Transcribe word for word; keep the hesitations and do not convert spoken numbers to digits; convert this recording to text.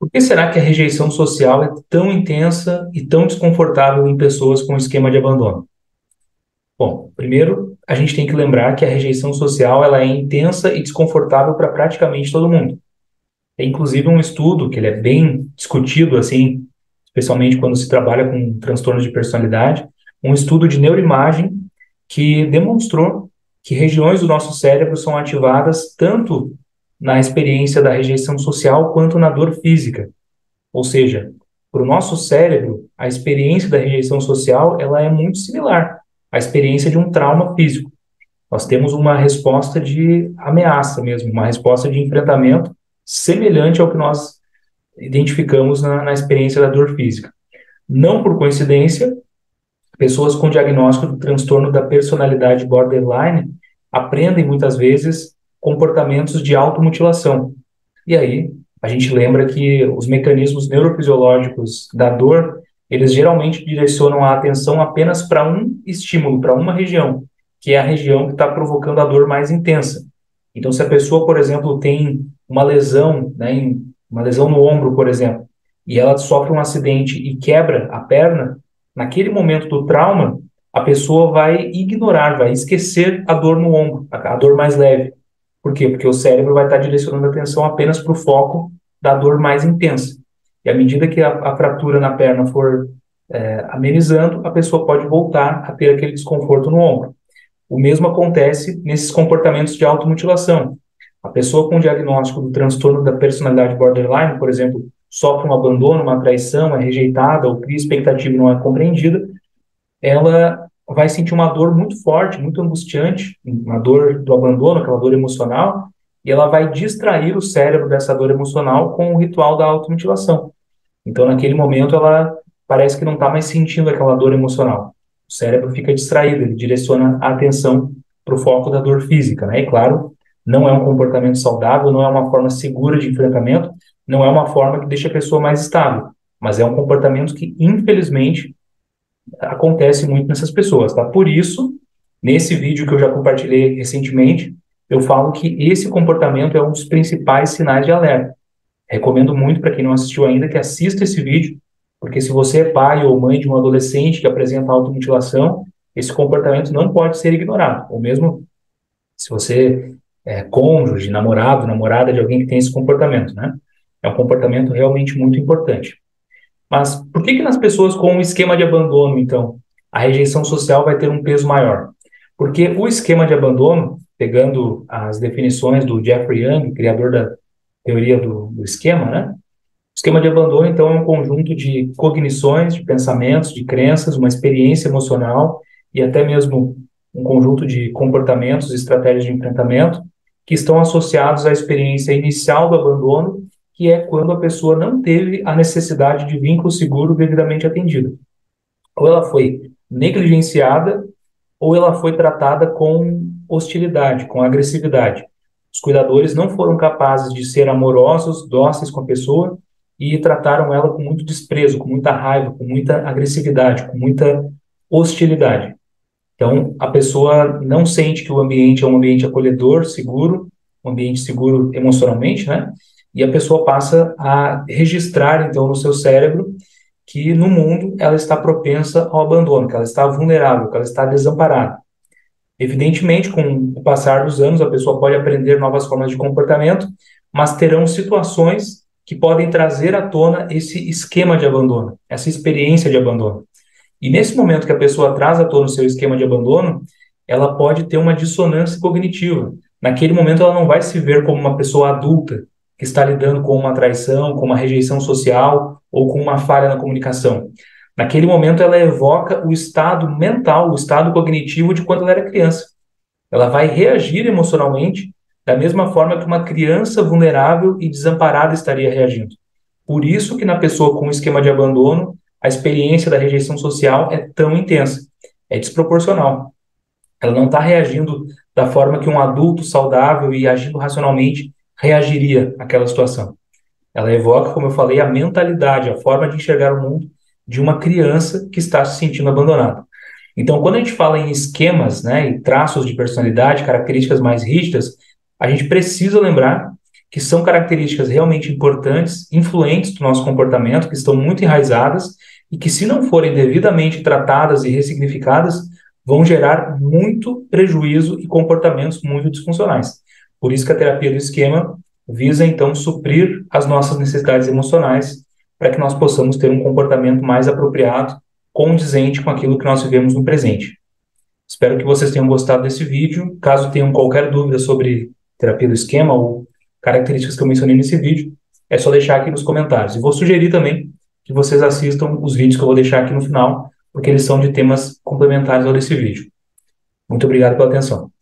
Por que será que a rejeição social é tão intensa e tão desconfortável em pessoas com esquema de abandono? Bom, primeiro, a gente tem que lembrar que a rejeição social ela é intensa e desconfortável para praticamente todo mundo. Tem inclusive um estudo que ele é bem discutido, assim, especialmente quando se trabalha com transtornos de personalidade, um estudo de neuroimagem que demonstrou que regiões do nosso cérebro são ativadas tanto na experiência da rejeição social quanto na dor física. Ou seja, para o nosso cérebro, a experiência da rejeição social ela é muito similar à experiência de um trauma físico. Nós temos uma resposta de ameaça mesmo, uma resposta de enfrentamento semelhante ao que nós identificamos na, na experiência da dor física. Não por coincidência, pessoas com diagnóstico do transtorno da personalidade borderline aprendem muitas vezes comportamentos de automutilação. E aí, a gente lembra que os mecanismos neurofisiológicos da dor, eles geralmente direcionam a atenção apenas para um estímulo, para uma região, que é a região que está provocando a dor mais intensa. Então, se a pessoa, por exemplo, tem uma lesão, né, uma lesão no ombro, por exemplo, e ela sofre um acidente e quebra a perna, naquele momento do trauma, a pessoa vai ignorar, vai esquecer a dor no ombro, a, a dor mais leve. Por quê? Porque o cérebro vai estar direcionando a atenção apenas para o foco da dor mais intensa. E à medida que a, a fratura na perna for é, amenizando, a pessoa pode voltar a ter aquele desconforto no ombro. O mesmo acontece nesses comportamentos de automutilação. A pessoa com diagnóstico do transtorno da personalidade borderline, por exemplo, sofre um abandono, uma traição, é rejeitada ou cria expectativa e não é compreendida, ela vai sentir uma dor muito forte, muito angustiante, uma dor do abandono, aquela dor emocional, e ela vai distrair o cérebro dessa dor emocional com o ritual da automutilação. Então, naquele momento, ela parece que não está mais sentindo aquela dor emocional. O cérebro fica distraído, ele direciona a atenção para o foco da dor física, né? E claro, não é um comportamento saudável, não é uma forma segura de enfrentamento, não é uma forma que deixa a pessoa mais estável, mas é um comportamento que, infelizmente, acontece muito nessas pessoas, tá? Por isso, nesse vídeo que eu já compartilhei recentemente, eu falo que esse comportamento é um dos principais sinais de alerta. Recomendo muito para quem não assistiu ainda que assista esse vídeo, porque se você é pai ou mãe de um adolescente que apresenta automutilação, esse comportamento não pode ser ignorado. Ou mesmo se você é cônjuge, namorado, namorada de alguém que tem esse comportamento, né? É um comportamento realmente muito importante. Mas por que que nas pessoas com um esquema de abandono, então, a rejeição social vai ter um peso maior? Porque o esquema de abandono, pegando as definições do Jeffrey Young, criador da teoria do, do esquema, né? O esquema de abandono, então, é um conjunto de cognições, de pensamentos, de crenças, uma experiência emocional e até mesmo um conjunto de comportamentos e estratégias de enfrentamento que estão associados à experiência inicial do abandono, que é quando a pessoa não teve a necessidade de vínculo seguro devidamente atendido. Ou ela foi negligenciada, ou ela foi tratada com hostilidade, com agressividade. Os cuidadores não foram capazes de ser amorosos, dóceis com a pessoa e trataram ela com muito desprezo, com muita raiva, com muita agressividade, com muita hostilidade. Então, a pessoa não sente que o ambiente é um ambiente acolhedor, seguro, um ambiente seguro emocionalmente, né? E a pessoa passa a registrar, então, no seu cérebro que no mundo ela está propensa ao abandono, que ela está vulnerável, que ela está desamparada. Evidentemente, com o passar dos anos, a pessoa pode aprender novas formas de comportamento, mas terão situações que podem trazer à tona esse esquema de abandono, essa experiência de abandono. E nesse momento que a pessoa traz à tona o seu esquema de abandono, ela pode ter uma dissonância cognitiva. Naquele momento, ela não vai se ver como uma pessoa adulta, que está lidando com uma traição, com uma rejeição social ou com uma falha na comunicação. Naquele momento, ela evoca o estado mental, o estado cognitivo de quando ela era criança. Ela vai reagir emocionalmente da mesma forma que uma criança vulnerável e desamparada estaria reagindo. Por isso que na pessoa com esquema de abandono, a experiência da rejeição social é tão intensa, é desproporcional. Ela não está reagindo da forma que um adulto saudável e agindo racionalmente reagiria àquela situação. Ela evoca, como eu falei, a mentalidade, a forma de enxergar o mundo de uma criança que está se sentindo abandonada. Então, quando a gente fala em esquemas, né, e traços de personalidade, características mais rígidas, a gente precisa lembrar que são características realmente importantes, influentes do nosso comportamento, que estão muito enraizadas e que, se não forem devidamente tratadas e ressignificadas, vão gerar muito prejuízo e comportamentos muito disfuncionais. Por isso que a terapia do esquema visa, então, suprir as nossas necessidades emocionais para que nós possamos ter um comportamento mais apropriado, condizente com aquilo que nós vivemos no presente. Espero que vocês tenham gostado desse vídeo. Caso tenham qualquer dúvida sobre terapia do esquema ou características que eu mencionei nesse vídeo, é só deixar aqui nos comentários. E vou sugerir também que vocês assistam os vídeos que eu vou deixar aqui no final, porque eles são de temas complementares ao desse vídeo. Muito obrigado pela atenção.